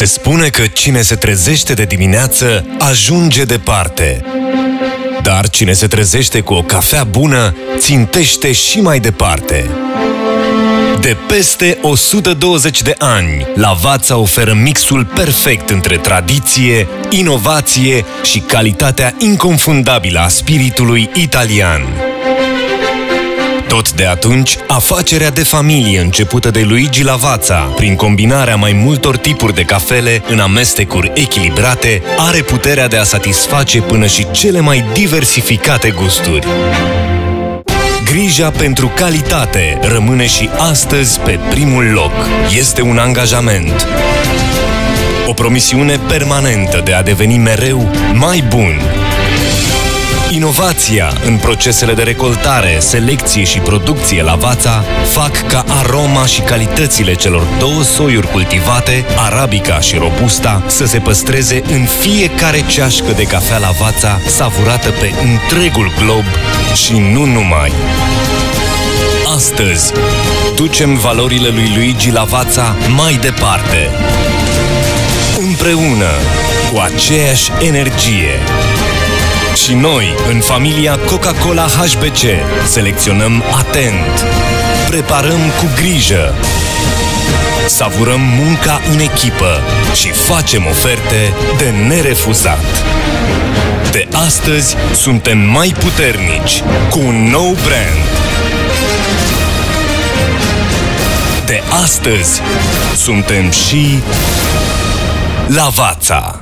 Se spune că cine se trezește de dimineață ajunge departe. Dar cine se trezește cu o cafea bună țintește și mai departe. De peste 120 de ani, Lavazza oferă mixul perfect între tradiție, inovație și calitatea inconfundabilă a spiritului italian. Tot de atunci, afacerea de familie începută de Luigi Lavazza, prin combinarea mai multor tipuri de cafele în amestecuri echilibrate, are puterea de a satisface până și cele mai diversificate gusturi. Grija pentru calitate rămâne și astăzi pe primul loc. Este un angajament. O promisiune permanentă de a deveni mereu mai bun. Inovația în procesele de recoltare, selecție și producție Lavazza fac ca aroma și calitățile celor două soiuri cultivate, Arabica și Robusta, să se păstreze în fiecare ceașcă de cafea Lavazza savurată pe întregul glob și nu numai. Astăzi, ducem valorile lui Luigi Lavazza mai departe. Împreună, cu aceeași energie. Și noi, în familia Coca-Cola HBC, selecționăm atent, preparăm cu grijă, savurăm munca în echipă și facem oferte de nerefuzat. De astăzi, suntem mai puternici, cu un nou brand. De astăzi, suntem și Lavazza.